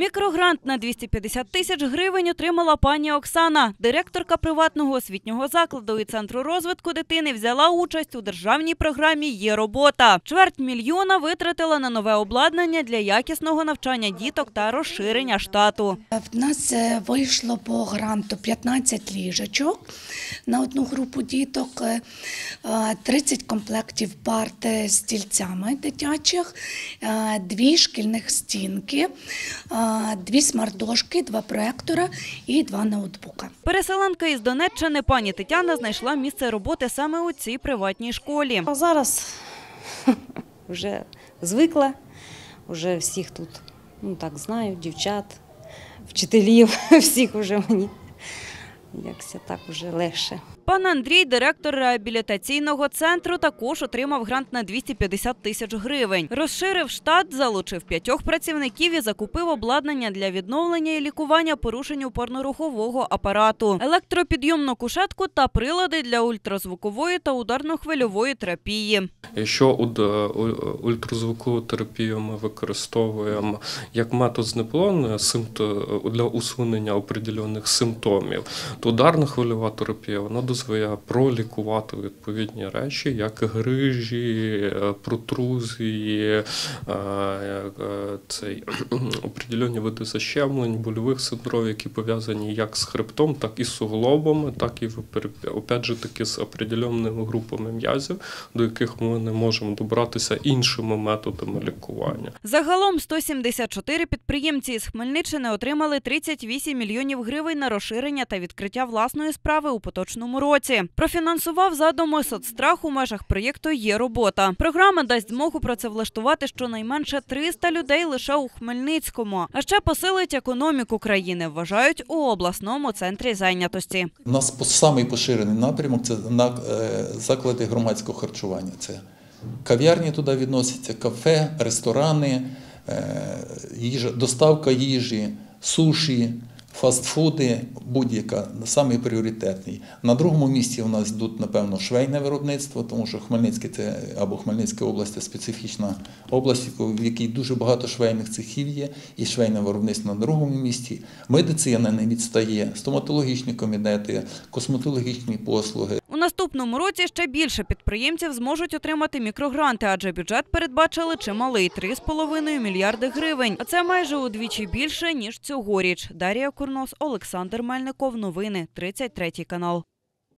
Мікрогрант на 250 тисяч гривень отримала пані Оксана. Директорка приватного освітнього закладу і Центру розвитку дитини взяла участь у державній програмі «Є робота». 250 000 витратила на нове обладнання для якісного навчання діток та розширення штату. В нас вийшло по гранту 15 ліжечок на одну групу діток, 30 комплектів парт з стільцями дитячих, 2 шкільних стінки, 2 смарт-дошки, 2 проектора і 2 ноутбука. Переселенка із Донеччини пані Тетяна знайшла місце роботи саме у цій приватній школі. А зараз вже звикла, вже всіх тут знаю, дівчат, вчителів, всіх вже мені якось так вже легше. Пан Андрій, директор реабілітаційного центру, також отримав грант на 250 тисяч гривень. Розширив штат, залучив 5 працівників і закупив обладнання для відновлення і лікування порушень опорно-рухового апарату, електропідйомну кушетку та прилади для ультразвукової та ударно-хвильової терапії. Якщо ультразвукову терапію ми використовуємо як метод знепалення для усунення определених симптомів, то ударно-хвильова терапія вона дозволяє пролікувати відповідні речі, як грижі, протрузії, определені види защемлень, больових синдромів, які пов'язані як з хребтом, так і з суглобами, так і опять же таки з определеними групами м'язів, до яких ми не можемо добратися іншими методами лікування. Загалом 174 підприємці із Хмельниччини отримали 38 мільйонів гривень на розширення та відкриття власної справи у поточному році. Профінансував задуми соцстрах у межах проєкту «Є робота». Програма дасть змогу працевлаштувати щонайменше 300 людей лише у Хмельницькому. А ще посилить економіку країни, вважають у обласному центрі зайнятості. У нас самий поширений напрямок – це заклади громадського харчування. Це кав'ярні туди відносяться, кафе, ресторани, доставка їжі, суші, фастфуди, будь-яка, самий пріоритетний. На другому місці у нас йдуть, напевно, швейне виробництво, тому що Хмельницький або Хмельницька область – це специфічна область, в якій дуже багато швейних цехів є, і швейне виробництво на другому місці. Медицина не відстає, стоматологічні кабінети, косметологічні послуги. У наступному році ще більше підприємців зможуть отримати мікрогранти, адже бюджет передбачили чималий – 3,5 мільярди гривень. А це майже удвічі більше, ніж цьогоріч. Дар'я Курнос, Олександр Мельников. Новини, 33 канал.